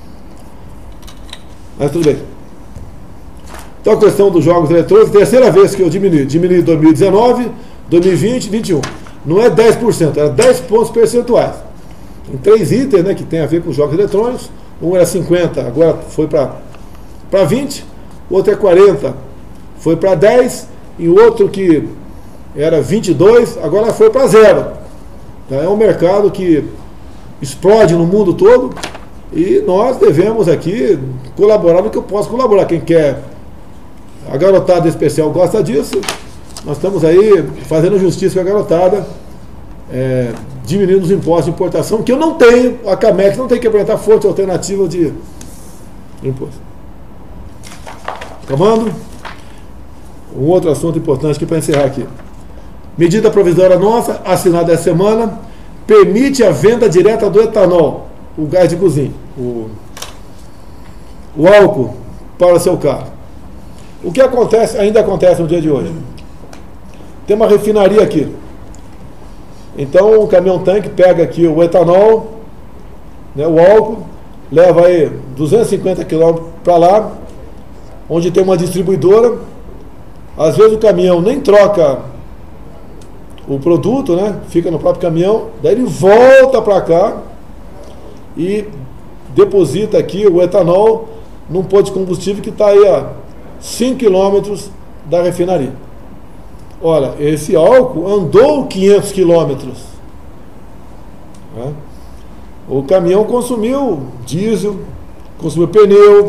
Mas tudo bem. Então a questão dos jogos eletrônicos, terceira vez que eu diminui. Diminui em dois mil e dezenove, dois mil e vinte, vinte e um. Não é dez por cento, era dez pontos percentuais. Em três itens, né, que tem a ver com os jogos eletrônicos. Um era cinquenta, agora foi para vinte. O outro é quarenta, foi para dez. E o outro que era vinte e dois, agora foi para zero. Então, é um mercado que explode no mundo todo. E nós devemos aqui colaborar no que eu posso colaborar. Quem quer, a garotada especial gosta disso. Nós estamos aí fazendo justiça com a garotada, é, diminuindo os impostos de importação, que eu não tenho, a Camex não tem que apresentar fonte alternativa de imposto. Acabando. Um outro assunto importante aqui para encerrar aqui. Medida provisória nossa, assinada essa semana, permite a venda direta do etanol, o gás de cozinha, o, o álcool para o seu carro. O que acontece, ainda acontece no dia de hoje? Tem uma refinaria aqui. Então o caminhão-tanque pega aqui o etanol, né, o álcool, leva aí duzentos e cinquenta quilômetros para lá, onde tem uma distribuidora. Às vezes o caminhão nem troca o produto, né, fica no próprio caminhão, daí ele volta para cá e deposita aqui o etanol num posto de combustível que está aí a cinco quilômetros da refinaria. Olha, esse álcool andou quinhentos quilômetros. Né? O caminhão consumiu diesel, consumiu pneu,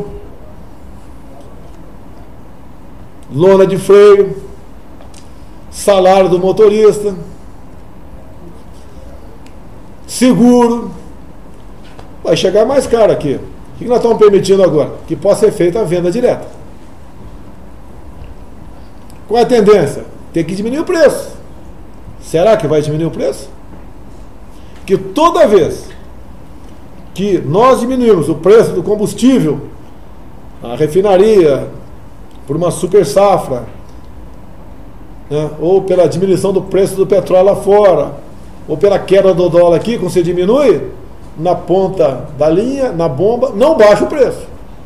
lona de freio, salário do motorista, seguro. Vai chegar mais caro aqui. O que nós estamos permitindo agora? Que possa ser feita a venda direta. Qual é a tendência? Tem que diminuir o preço. Será que vai diminuir o preço? Que toda vez que nós diminuirmos o preço do combustível, a refinaria, por uma super safra, né, ou pela diminuição do preço do petróleo lá fora, ou pela queda do dólar aqui, quando você diminui, na ponta da linha, na bomba, não baixa o preço.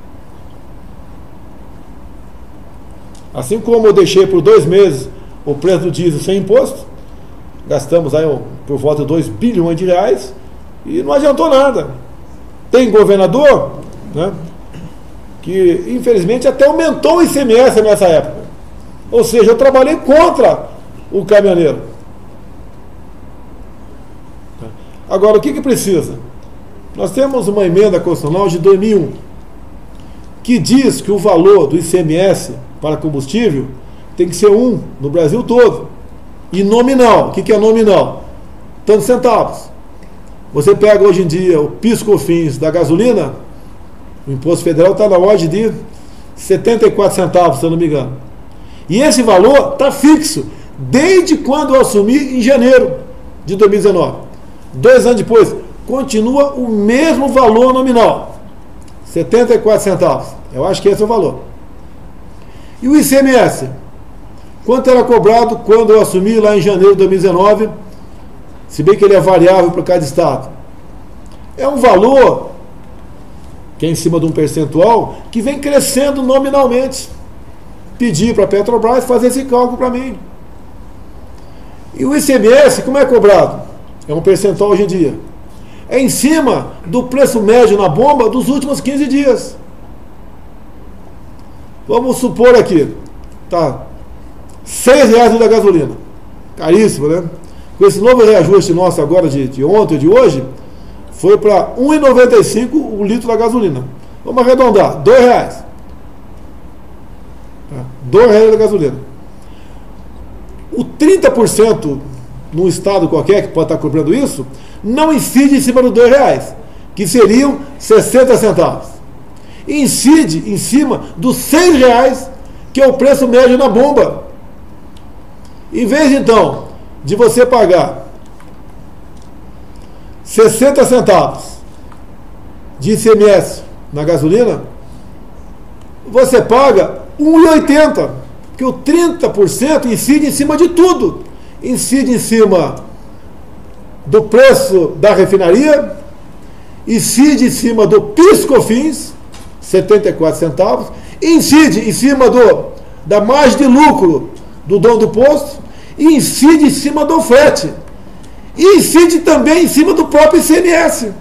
Assim como eu deixei por dois meses o preço do diesel sem imposto, gastamos aí por volta de dois bilhões de reais e não adiantou nada. Tem governador, né, que infelizmente até aumentou o I C M S nessa época. Ou seja, eu trabalhei contra o caminhoneiro. Agora, o que que precisa? Nós temos uma emenda constitucional de dois mil e um que diz que o valor do I C M S para combustível tem que ser um no Brasil todo. E nominal. O que que é nominal? Tantos centavos. Você pega hoje em dia o PIS/COFINS da gasolina, o imposto federal está na ordem de setenta e quatro centavos, se eu não me engano. E esse valor está fixo desde quando eu assumi em janeiro de dois mil e dezenove. Dois anos depois, continua o mesmo valor nominal, setenta e quatro centavos. Eu acho que esse é o valor. E o I C M S? Quanto era cobrado quando eu assumi lá em janeiro de dois mil e dezenove, se bem que ele é variável para cada estado? É um valor que é em cima de um percentual que vem crescendo nominalmente. Pedi para a Petrobras fazer esse cálculo para mim. E o I C M S, como é cobrado? É um percentual hoje em dia. É em cima do preço médio na bomba dos últimos quinze dias. Vamos supor aqui, tá, seis reais da gasolina. Caríssimo, né? Com esse novo reajuste nosso agora de, de ontem ou de hoje, foi para um real e noventa e cinco centavos o litro da gasolina. Vamos arredondar, dois reais. dois reais da gasolina. O trinta por cento num estado qualquer que pode estar cobrando isso, não incide em cima dos dois reais, que seriam sessenta centavos. Incide em cima dos seis reais, que é o preço médio na bomba. Em vez, então, de você pagar sessenta centavos de I C M S na gasolina, você paga um real e oitenta centavos, porque o trinta por cento incide em cima de tudo. Incide em cima do preço da refinaria, incide em cima do PIS/COFINS, setenta e quatro centavos, incide em cima do, da margem de lucro do dono do posto, e incide em cima do frete. E incide também em cima do próprio I C M S.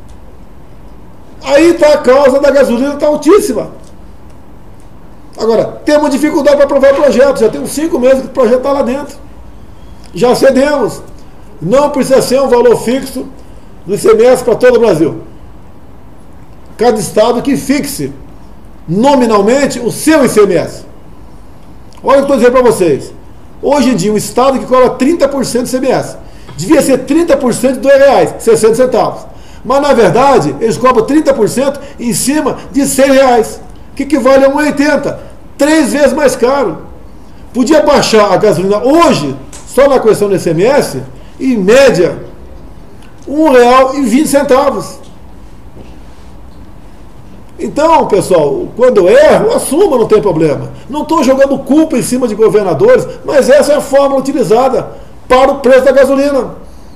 Aí está a causa da gasolina, está altíssima. Agora, temos dificuldade para aprovar o projeto. Já tem uns cinco meses que o projeto está lá dentro. Já cedemos. Não precisa ser um valor fixo do I C M S para todo o Brasil. Cada estado que fixe nominalmente o seu I C M S. Olha o que eu estou dizendo para vocês. Hoje em dia, um estado que cobra trinta por cento de I C M S devia ser trinta por cento de dois reais, sessenta centavos. Mas, na verdade, eles cobram trinta por cento em cima de seis reais, que equivale a um real e oitenta centavos. Três vezes mais caro. Podia baixar a gasolina hoje, só na questão do I C M S, em média, um real e vinte centavos. Então, pessoal, quando eu erro, assuma, não tem problema. Não estou jogando culpa em cima de governadores, mas essa é a fórmula utilizada para o preço da gasolina.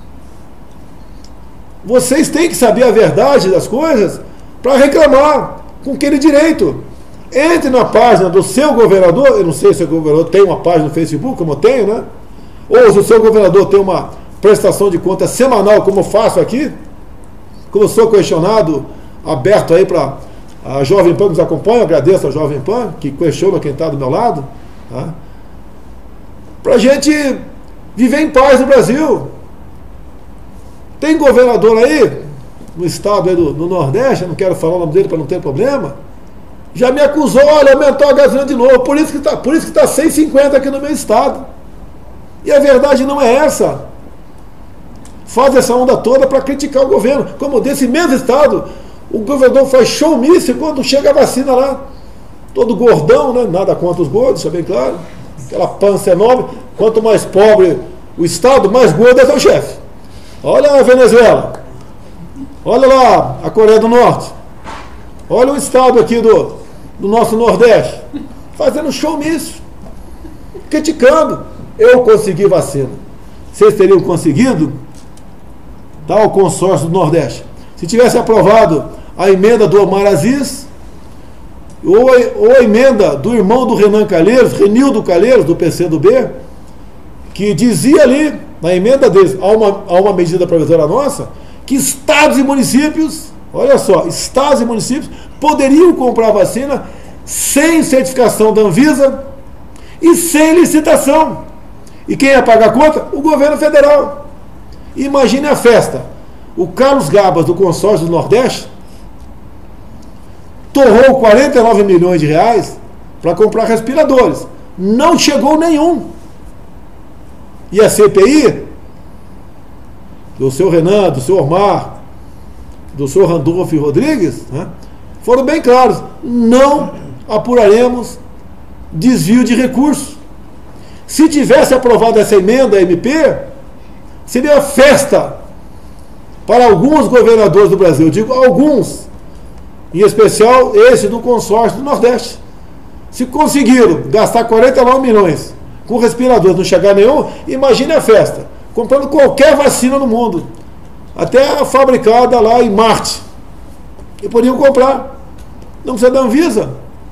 Vocês têm que saber a verdade das coisas para reclamar com aquele direito. Entre na página do seu governador, eu não sei se o governador tem uma página no Facebook, como eu tenho, né? Ou se o seu governador tem uma prestação de conta semanal, como eu faço aqui, como eu sou questionado, aberto aí para a Jovem Pan que nos acompanha, eu agradeço a Jovem Pan, que questiona quem está do meu lado, tá? Para a gente viver em paz no Brasil. Tem governador aí, no estado aí do, do Nordeste, eu não quero falar o nome dele para não ter problema, já me acusou, olha, aumentou a gasolina de novo, por isso que está por isso que está seis e cinquenta aqui no meu estado. E a verdade não é essa. Faz essa onda toda para criticar o governo. Como desse mesmo estado, o governador faz showmício quando chega a vacina lá. Todo gordão, né? Nada contra os gordos, isso é bem claro. Aquela pança enorme. Quanto mais pobre o estado, mais gordo é o chefe. Olha a Venezuela. Olha lá a Coreia do Norte. Olha o estado aqui do, do nosso Nordeste. Fazendo showmício. Criticando. Eu consegui vacina. Vocês teriam conseguido? Tá, o consórcio do Nordeste. Se tivesse aprovado a emenda do Omar Aziz, ou a, ou a emenda do irmão do Renan Calheiros, Renildo Calheiros, do P C do B, que dizia ali, na emenda deles, há uma, há uma medida provisória nossa, que estados e municípios, olha só, estados e municípios poderiam comprar vacina sem certificação da Anvisa e sem licitação. E quem ia pagar a conta? O governo federal. Imagine a festa. O Carlos Gabas, do consórcio do Nordeste, torrou quarenta e nove milhões de reais para comprar respiradores. Não chegou nenhum. E a C P I, do seu Renan, do seu Omar, do seu Randolfo Rodrigues, né, foram bem claros. Não apuraremos desvio de recursos. Se tivesse aprovado essa emenda M P, seria festa para alguns governadores do Brasil. Eu digo alguns, em especial esse do consórcio do Nordeste. Se conseguiram gastar quarenta e nove milhões com respiradores, não chegar nenhum, imagine a festa, comprando qualquer vacina no mundo, até a fabricada lá em Marte, e podiam comprar. Não precisa da Anvisa.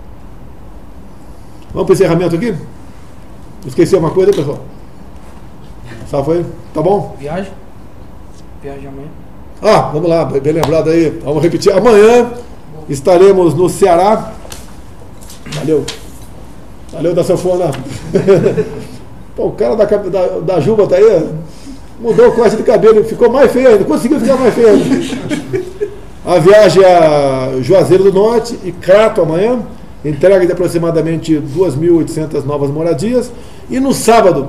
Vamos para o encerramento aqui? Esqueci uma coisa, pessoal? Só foi? Tá bom? Viagem? Viagem amanhã? Ah, vamos lá, bem lembrado aí. Vamos repetir. Amanhã estaremos no Ceará. Valeu. Valeu da sanfona. Pô, o cara da, da, da Juba tá aí. Mudou o corte de cabelo, ficou mais feio ainda, conseguiu ficar mais feio ainda. A viagem a Juazeiro do Norte e Crato amanhã, entrega de aproximadamente duas mil e oitocentas novas moradias. E no sábado,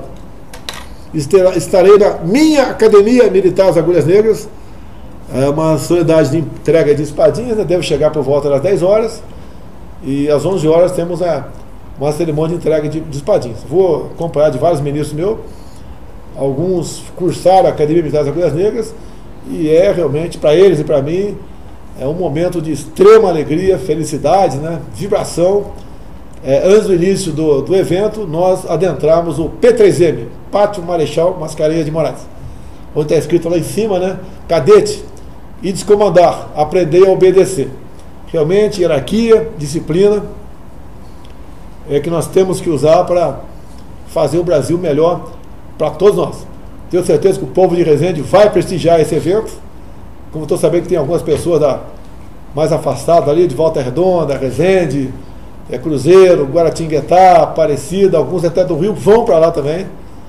estarei na minha Academia Militar das Agulhas Negras, é uma solenidade de entrega de espadinhas, né? Deve chegar por volta das dez horas, e às onze horas temos a, uma cerimônia de entrega de, de espadinhas. Vou acompanhar de vários ministros meus, alguns cursaram a Academia Militar das Agulhas Negras, e é realmente, para eles e para mim, é um momento de extrema alegria, felicidade, né? Vibração. É, antes do início do, do evento, nós adentramos o P três M, Pátio Marechal Mascarenhas de Moraes, onde está escrito lá em cima, né? Cadete, e descomandar, aprender a obedecer. Realmente, hierarquia, disciplina, é que nós temos que usar para fazer o Brasil melhor para todos nós. Tenho certeza que o povo de Resende vai prestigiar esse evento, como estou sabendo que tem algumas pessoas da, mais afastadas ali, de Volta Redonda, Resende, é, Cruzeiro, Guaratinguetá, Aparecida, alguns até do Rio vão para lá também,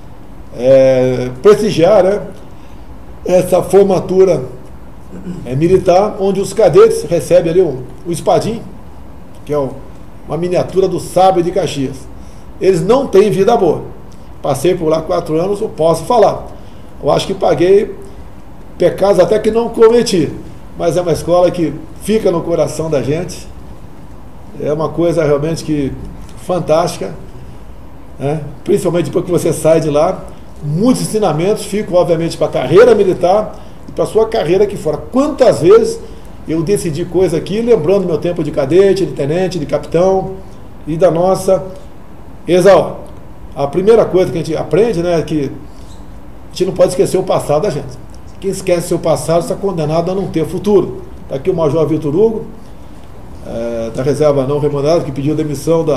é, prestigiar, né, essa formatura é, militar, onde os cadetes recebem ali o, o espadim, que é o, uma miniatura do Sábio de Caxias. Eles não têm vida boa. Passei por lá quatro anos, eu posso falar. Eu acho que paguei pecados até que não cometi, mas é uma escola que fica no coração da gente. É uma coisa realmente que fantástica, né? Principalmente depois que você sai de lá. Muitos ensinamentos ficam, obviamente, para a carreira militar e para a sua carreira aqui fora. Quantas vezes eu decidi coisa aqui, lembrando meu tempo de cadete, de tenente, de capitão e da nossa Exaú. A primeira coisa que a gente aprende, né, é que a gente não pode esquecer o passado da gente. Quem esquece seu passado está condenado a não ter futuro. Está aqui o Major Vitor Hugo, é, da reserva não remunerada, que pediu demissão da,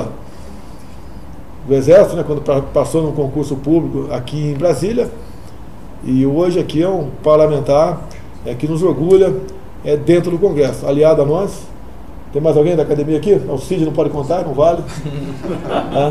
do Exército, né, quando passou num concurso público aqui em Brasília. E hoje aqui é um parlamentar é, que nos orgulha é, dentro do Congresso, aliado a nós. Tem mais alguém da academia aqui? O Cid não pode contar, não vale. Ah.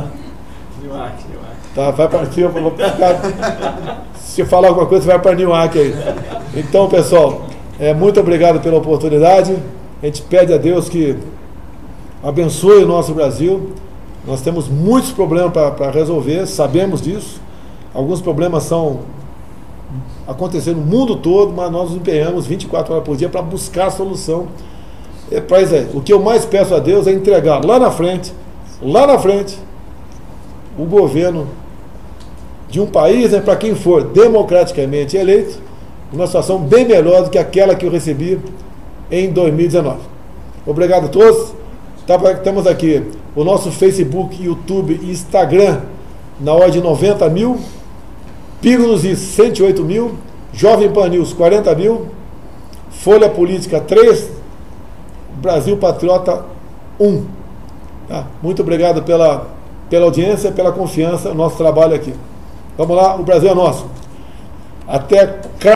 Tá, vai partir, eu vou ficar. Se falar alguma coisa, você vai para Newak aí. Então, pessoal, é, muito obrigado pela oportunidade. A gente pede a Deus que abençoe o nosso Brasil. Nós temos muitos problemas para resolver, sabemos disso. Alguns problemas são acontecendo no mundo todo, mas nós nos empenhamos vinte e quatro horas por dia para buscar a solução. É, pois é, o que eu mais peço a Deus é entregar lá na frente, lá na frente, o governo de um país, né, para quem for democraticamente eleito, uma situação bem melhor do que aquela que eu recebi em dois mil e dezenove. Obrigado a todos. Temos aqui o nosso Facebook, YouTube e Instagram na ordem de noventa mil, Pingos e cento e oito mil, Jovem Pan News quarenta mil, Folha Política três, Brasil Patriota um. Tá? Muito obrigado pela, pela audiência, pela confiança no nosso trabalho aqui. Vamos lá, o Brasil é nosso. Até